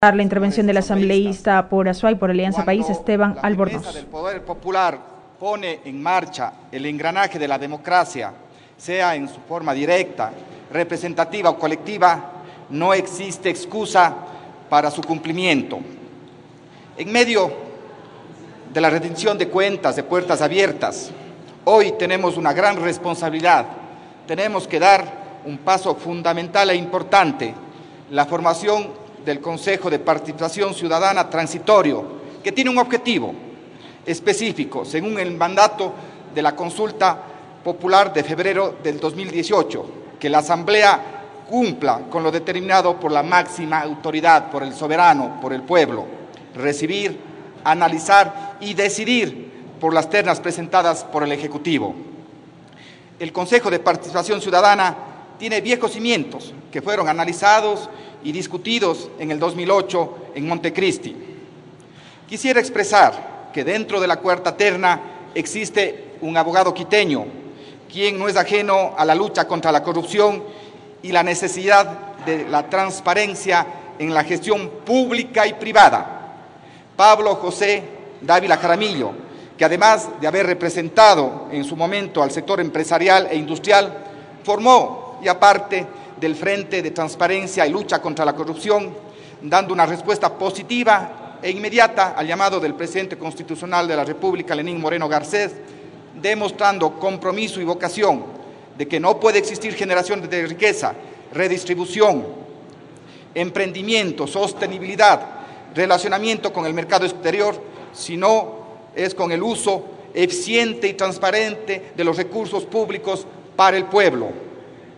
La intervención del asambleísta por Azuay, por Alianza País, Esteban Albornoz. La mesa del Poder Popular pone en marcha el engranaje de la democracia, sea en su forma directa, representativa o colectiva, no existe excusa para su cumplimiento. En medio de la rendición de cuentas de puertas abiertas, hoy tenemos una gran responsabilidad. Tenemos que dar un paso fundamental e importante, la formación del Consejo de Participación Ciudadana transitorio, que tiene un objetivo específico, según el mandato de la consulta popular de febrero del 2018, que la Asamblea cumpla con lo determinado por la máxima autoridad, por el soberano, por el pueblo, recibir, analizar y decidir por las ternas presentadas por el Ejecutivo. El Consejo de Participación Ciudadana tiene viejos cimientos que fueron analizados y discutidos en el 2008 en Montecristi. Quisiera expresar que dentro de la cuarta terna existe un abogado quiteño, quien no es ajeno a la lucha contra la corrupción y la necesidad de la transparencia en la gestión pública y privada. Pablo José Dávila Jaramillo, que además de haber representado en su momento al sector empresarial e industrial, formó y aparte del Frente de Transparencia y Lucha contra la Corrupción, dando una respuesta positiva e inmediata al llamado del presidente constitucional de la República, Lenín Moreno Garcés, demostrando compromiso y vocación de que no puede existir generación de riqueza, redistribución, emprendimiento, sostenibilidad, relacionamiento con el mercado exterior, sino es con el uso eficiente y transparente de los recursos públicos para el pueblo.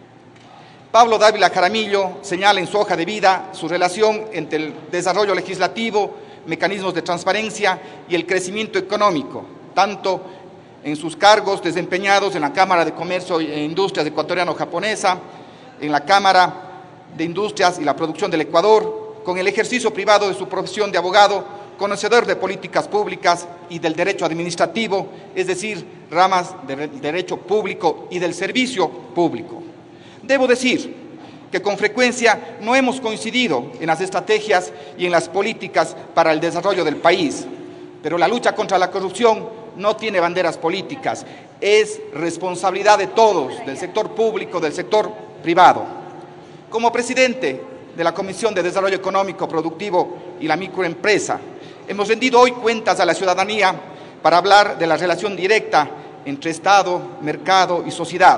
Pablo Dávila Jaramillo señala en su hoja de vida su relación entre el desarrollo legislativo, mecanismos de transparencia y el crecimiento económico, tanto en sus cargos desempeñados en la Cámara de Comercio e Industrias Ecuatoriano-Japonesa, en la Cámara de Industrias y la Producción del Ecuador, con el ejercicio privado de su profesión de abogado, conocedor de políticas públicas y del derecho administrativo, es decir, ramas del derecho público y del servicio público. Debo decir que con frecuencia no hemos coincidido en las estrategias y en las políticas para el desarrollo del país, pero la lucha contra la corrupción no tiene banderas políticas, es responsabilidad de todos, del sector público, del sector privado. Como presidente de la Comisión de Desarrollo Económico, Productivo y la Microempresa, hemos rendido hoy cuentas a la ciudadanía para hablar de la relación directa entre Estado, mercado y sociedad.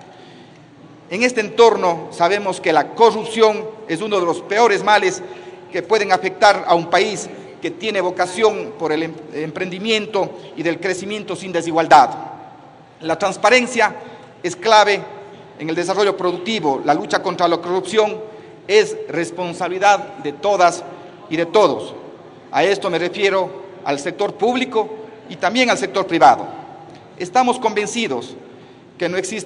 En este entorno sabemos que la corrupción es uno de los peores males que pueden afectar a un país que tiene vocación por el emprendimiento y del crecimiento sin desigualdad. La transparencia es clave en el desarrollo productivo. La lucha contra la corrupción es responsabilidad de todas y de todos. A esto me refiero al sector público y también al sector privado. Estamos convencidos que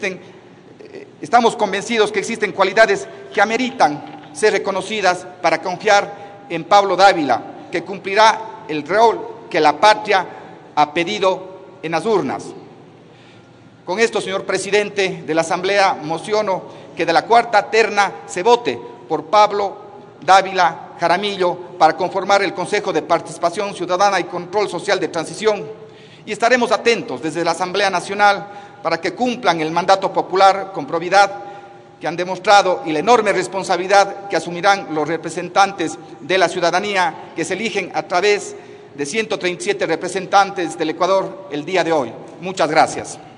existen cualidades que ameritan ser reconocidas para confiar en Pablo Dávila, que cumplirá el rol que la patria ha pedido en las urnas. Con esto, señor presidente de la Asamblea, mociono que de la cuarta terna se vote por Pablo Dávila Jaramillo para conformar el Consejo de Participación Ciudadana y Control Social de Transición, y estaremos atentos desde la Asamblea Nacional para que cumplan el mandato popular con probidad que han demostrado y la enorme responsabilidad que asumirán los representantes de la ciudadanía que se eligen a través de 137 representantes del Ecuador el día de hoy. Muchas gracias.